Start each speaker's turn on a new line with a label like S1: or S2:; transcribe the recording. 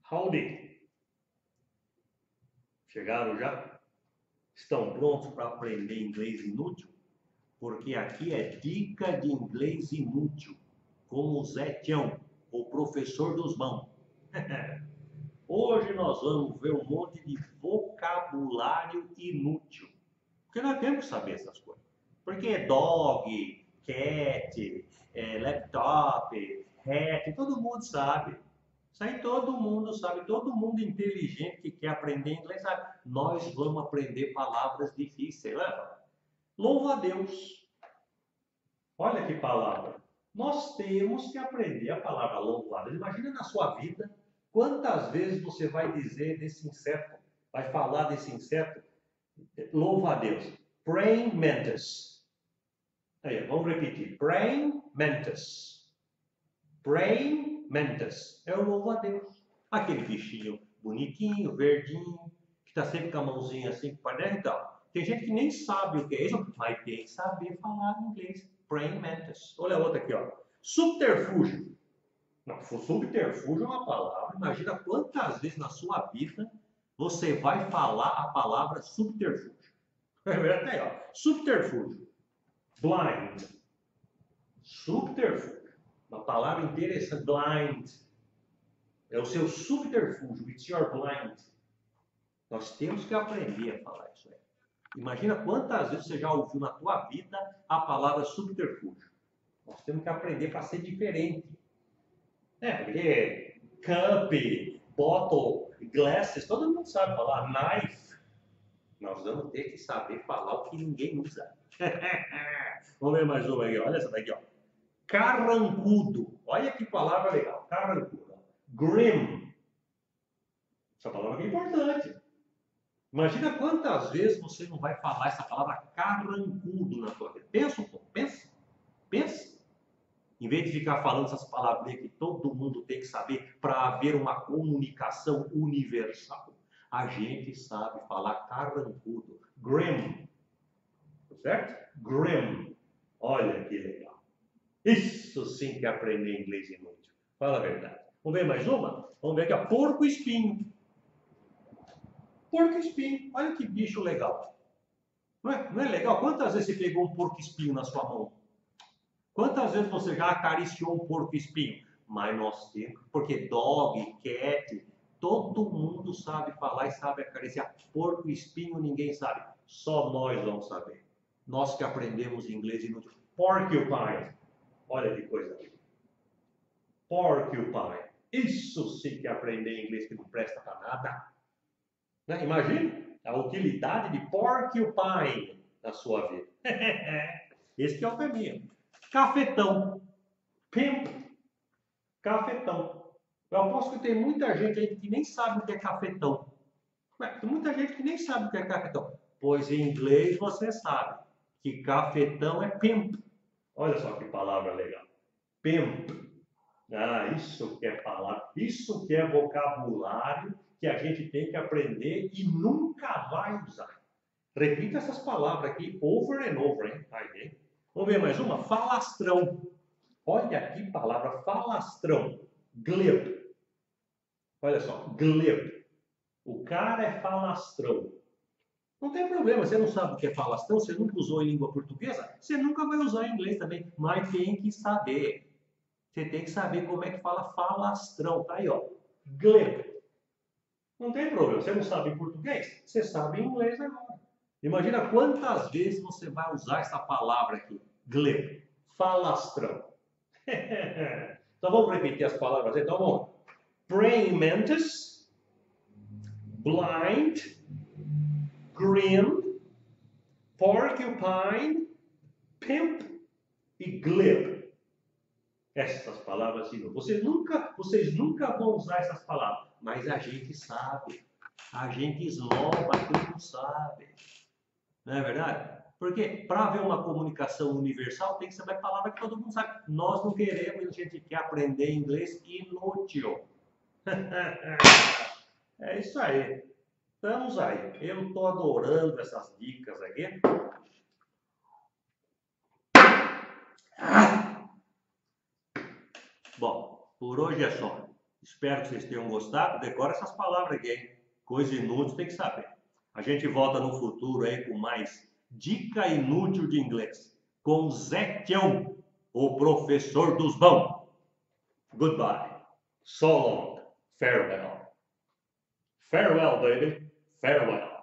S1: Howdy! Chegaram já? Estão prontos para aprender inglês inútil? Porque aqui é dica de inglês inútil, com o Zé Tião, o professor dos mãos. Hoje nós vamos ver um monte de vocabulário inútil. Porque nós temos que saber essas coisas. Porque dog, cat, laptop, hat, todo mundo sabe. Isso aí todo mundo sabe, todo mundo inteligente que quer aprender inglês sabe. Nós vamos aprender palavras difíceis, leva. Louva a Deus. Olha que palavra. Nós temos que aprender a palavra louva a Deus. Imagina na sua vida quantas vezes você vai dizer desse inseto, vai falar desse inseto. Louva a Deus. Praying mantis. Aí, vamos repetir. Praying mantis. Praying mantis. É o louvo a Deus. Aquele bichinho bonitinho, verdinho, que está sempre com a mãozinha assim, né? Então, tem gente que nem sabe o que é isso, mas tem que saber falar inglês. Praying mantis. Olha a outra aqui, ó. Subterfúgio. Não, subterfúgio é uma palavra. Imagina quantas vezes na sua vida você vai falar a palavra subterfúgio. É verdade, ó. Subterfúgio. Blind. Subterfúgio. Uma palavra interessante. Blind. É o seu subterfúgio. It's your blind. Nós temos que aprender a falar isso aí. Imagina quantas vezes você já ouviu na tua vida a palavra subterfúgio. Nós temos que aprender para ser diferente. Porque cup, bottle, glasses, todo mundo sabe falar. Knife. Nós vamos ter que saber falar o que ninguém usa. Vamos ver mais uma aqui. Olha essa daqui, ó. Carrancudo. Olha que palavra legal. Carrancudo. Grim. Essa palavra é importante. Imagina quantas vezes você não vai falar essa palavra carrancudo na sua vida. Pensa um pouco. Pensa. Pensa. Em vez de ficar falando essas palavrinhas que todo mundo tem que saber para haver uma comunicação universal, a gente sabe falar carrancudo. Grim. Certo? Grim. Olha que legal. Isso sim que é aprender inglês inútil. Fala a verdade. Vamos ver mais uma? Vamos ver aqui, ó. Porco espinho. Porco espinho. Olha que bicho legal. Não é legal? Quantas vezes você pegou um porco espinho na sua mão? Quantas vezes você já acariciou um porco espinho? Mas nós temos, porque dog, cat, todo mundo sabe falar e sabe acariciar. Porco espinho ninguém sabe. Só nós vamos saber. Nós que aprendemos inglês inútil. Porcupine. Olha que coisa aqui. Porcupine. Isso sim que é aprender inglês que não presta para nada. Né? Imagina a utilidade de porcupine na sua vida. Esse que é o caminho. Cafetão. Pimp. Cafetão. Eu aposto que tem muita gente aí que nem sabe o que é cafetão. Tem muita gente que nem sabe o que é cafetão. Pois em inglês você sabe que cafetão é pimp. Olha só que palavra legal. Pimp. Ah, isso que é palavra. Isso que é vocabulário que a gente tem que aprender e nunca vai usar. Repita essas palavras aqui over and over, hein? Aí, vamos ver mais uma? Falastrão. Olha aqui palavra falastrão. Glib. Olha só, glib. O cara é falastrão. Não tem problema, você não sabe o que é falastrão, você nunca usou em língua portuguesa, você nunca vai usar em inglês também, mas tem que saber. Você tem que saber como é que fala falastrão. Tá aí, ó. Glib. Não tem problema, você não sabe em português, você sabe em inglês agora. Imagina quantas vezes você vai usar essa palavra aqui. Glib. Falastrão. Então vamos repetir as palavras. Então vamos. Praying mantis, blind, grim, porcupine, pimp e glib. Essas palavras, sim. Vocês nunca vão usar essas palavras, mas a gente sabe. A gente esnoba quem não sabe. Não é verdade? Porque para haver uma comunicação universal tem que saber a palavra que todo mundo sabe. Nós não queremos, a gente quer aprender inglês inútil. É isso aí. Estamos aí. Eu estou adorando essas dicas aqui. Bom, por hoje é só. Espero que vocês tenham gostado. Decora essas palavras aqui, hein? Coisa inútil tem que saber. A gente volta no futuro aí com mais dica inútil de inglês. Com Zé Tião, o professor dos bons. Goodbye. So long. Farewell. Farewell, baby. Farewell.